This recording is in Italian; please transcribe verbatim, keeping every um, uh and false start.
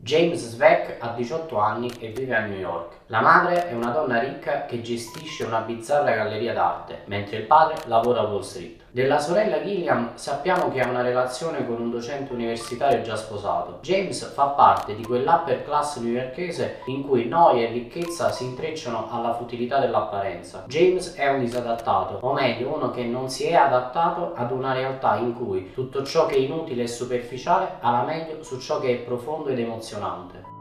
James Sveck ha diciotto anni e vive a New York. La madre è una donna ricca che gestisce una bizzarra galleria d'arte, mentre il padre lavora a Wall Street. Della sorella Gillian sappiamo che ha una relazione con un docente universitario già sposato. James fa parte di quell'upper class newyorkese in cui noia e ricchezza si intrecciano alla futilità dell'apparenza. James è un disadattato, o meglio uno che non si è adattato ad una realtà in cui tutto ciò che è inutile e superficiale ha la meglio su ciò che è profondo ed emozionante.